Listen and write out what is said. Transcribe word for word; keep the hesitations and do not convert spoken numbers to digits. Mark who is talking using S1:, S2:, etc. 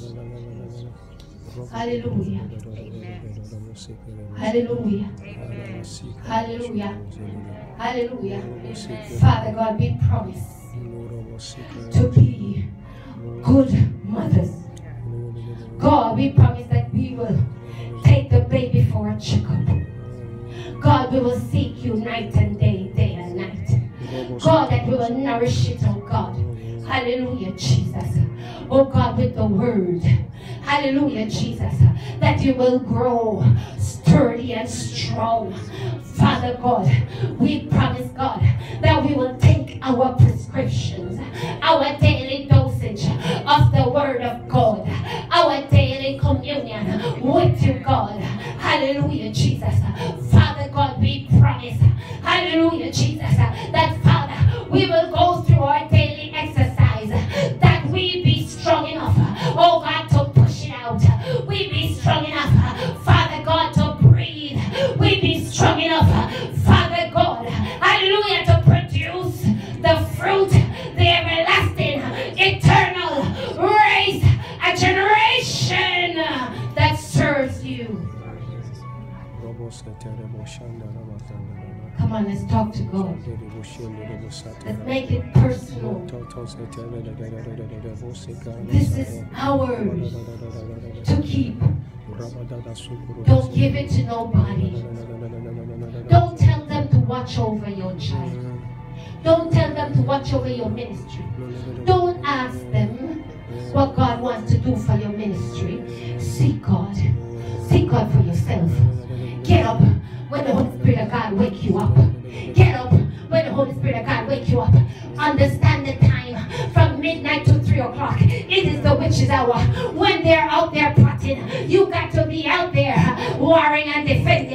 S1: Hallelujah. Hallelujah. Hallelujah. Hallelujah. Father God, we promise to be good mothers. God, we promise that we will take the baby for a checkup. God, we will seek you night and day, day and night. God, that we will nourish it, oh God. Hallelujah, Jesus. Oh God, with the word. Hallelujah, Jesus. That you will grow sturdy and strong. Father God, we promise, God, that we will take our prescriptions, our daily dosage of the word of God, our daily communion with you, God. Hallelujah, Jesus. Father God, we promise, hallelujah, Jesus, that Father, we will go through our daily exercise, that we be strong enough, oh God, to push it out. We be strong enough, Father God, to breathe. We be strong enough, Father God, hallelujah, to produce the fruit, the everlasting, eternal, raise a generation that serves you. Come on, let's talk to God. Let's make it personal. This is ours to keep. Don't give it to nobody. Don't tell them to watch over your child. Don't tell them to watch over your ministry. Don't ask them what God wants to do for your ministry. Seek God. Seek God for yourself. Get up when the Holy Spirit of God wake you up. Get up when the Holy Spirit of God wake you up. Understand the time from midnight to three o'clock. It is the witch's hour. When they're out there plotting, you got to be out there warring and defending.